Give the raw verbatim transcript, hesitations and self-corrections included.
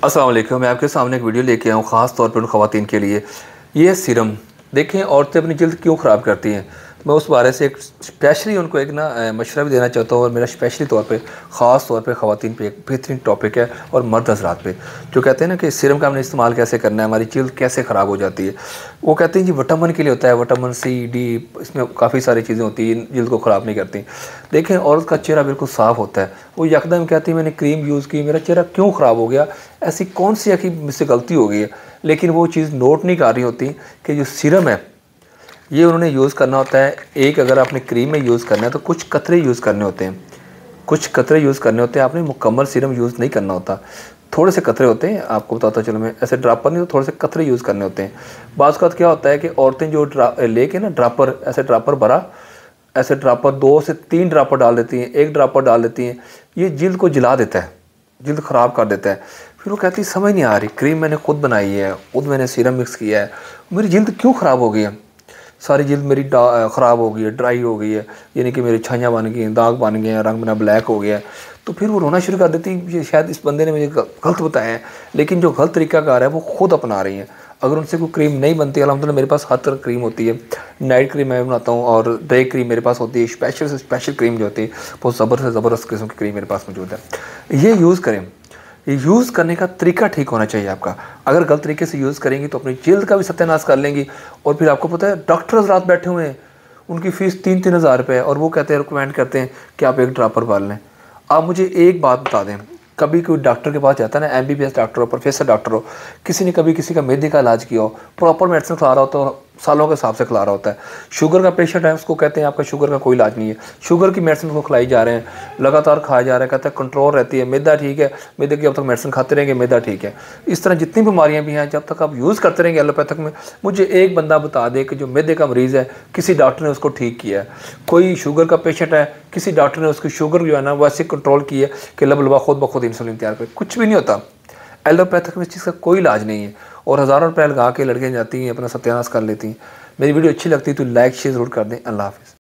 अस्सलाम वालेकुम। मैं आपके सामने एक वीडियो लेके आया हूँ ख़ास तौर पर उन ख़वातीन के लिए। ये सीरम देखें, औरतें अपनी जल्द क्यों ख़राब करती हैं। मैं उस बारे से एक स्पेशली उनको एक ना मशवरा भी देना चाहता हूँ, और मेरा स्पेशली तौर पे ख़ास तौर पे ख़वातीन पे एक बेहतरीन टॉपिक है, और मर्द हज़रात पे जो कहते हैं ना कि सीरम का हमने इस्तेमाल कैसे करना है, हमारी जल्द कैसे ख़राब हो जाती है। वो कहते हैं जी विटामिन के लिए होता है, विटामिन सी डी, इसमें काफ़ी सारी चीज़ें होती हैं, जल्द को ख़राब नहीं करती। देखें, औरत का चेहरा बिल्कुल साफ़ होता है, वो यकदम कहती है मैंने क्रीम यूज़ की, मेरा चेहरा क्यों ख़राब हो गया, ऐसी कौन सी आखिर मुझसे गलती हो गई है। लेकिन वो चीज़ नोट नहीं कर रही होती कि जो सीरम है ये उन्होंने यूज़ करना होता है। एक अगर आपने क्रीम में यूज़ करना है तो कुछ कतरे यूज़ करने होते हैं, कुछ कतरे यूज़ करने होते हैं। आपने मुकम्मल सीरम यूज़ नहीं करना होता, थोड़े से कतरे होते हैं। आपको बताता चलो मैं, ऐसे ड्रापर नहीं, तो थोड़े से कतरे यूज़ करने होते हैं। बाज़ का क्या होता है कि औरतें जो ड्रा लेके ना ड्रापर, ऐसे ड्रापर भरा, ऐसे ड्रापर दो से तीन ड्रापर डाल देती हैं, एक ड्रापर डाल देती हैं। ये जिल्द को जला देता है, जिल्द ख़राब कर देता है। फिर वो कहती समझ नहीं आ रही, क्रीम मैंने खुद बनाई है, खुद मैंने सीरम मिक्स किया है, मेरी जिल्द क्यों ख़राब हो गई है। सारी जिल्द मेरी ख़राब हो गई है, ड्राई हो गई है, यानी कि मेरी छाइयाँ बन गई हैं, दाग बन गए हैं, रंग मेरा ब्लैक हो गया है। तो फिर वो रोना शुरू कर देती है, शायद इस बंदे ने मुझे गलत बताया है। लेकिन जो गलत तरीक़ाकार है वो ख़ुद अपना रही हैं। अगर उनसे कोई क्रीम नहीं बनती, अल्हम्दुलिल्लाह मेरे पास हर तरह क्रीम होती है। नाइट क्रीम मैं बनाता हूँ, और डे क्रीम मेरे पास होती है। स्पेशल से स्पेशल क्रीम जो होती है, बहुत ज़बर से ज़बरदस्त किस्म की क्रीम मेरे पास मौजूद है। ये यूज़ करें। यूज़ करने का तरीका ठीक होना चाहिए आपका। अगर गलत तरीके से यूज़ करेंगी तो अपनी जल्द का भी सत्यानाश कर लेंगी। और फिर आपको पता है, डॉक्टर हज़रात बैठे हुए हैं, उनकी फ़ीस तीन तीन हज़ार रुपये है, और वो कहते हैं, रिकमेंड करते हैं कि आप एक ड्रापर बाल लें। आप मुझे एक बात बता दें, कभी कोई डॉक्टर के पास जाता है ना, M B B S doctor हो, प्रोफेसर डॉक्टर हो, किसी ने कभी किसी का मैदे का इलाज किया हो, प्रॉपर मेडिसिन खिला रहा होता है, सालों के हिसाब से खिला रहा होता है। शुगर का पेशेंट है, उसको कहते हैं आपका शुगर का कोई इलाज नहीं है, शुगर की मेडिसिन को खिलाई जा रहे हैं, लगातार खाया जा रहा है, कहते हैं कंट्रोल रहती है, मैदा ठीक है, मैदे की अब तक मेडिसिन खाते रहेंगे, मैदा ठीक है। इस तरह जितनी बीमारियां भी हैं, जब तक आप यूज़ करते रहेंगे एलोपैथिक में, मुझे एक बंदा बता दे कि जो मैदे का मरीज़ है, किसी डॉक्टर ने उसको ठीक किया है। कोई शुगर का पेशेंट है, किसी डॉक्टर ने उसकी शुगर जो है ना वैसे कंट्रोल की है कि लब लबा खुद ब खुद इंसुलिन तैयार करे। कुछ भी नहीं होता, एलोपैथिक में इस चीज़ का कोई इलाज नहीं है। और हज़ारों रुपये लगा के लड़कियाँ जाती हैं, अपना सत्यानाश कर लेती हैं। मेरी वीडियो अच्छी लगती है तो लाइक शेयर ज़रूर कर दें। अल्लाह हाफ़िज़।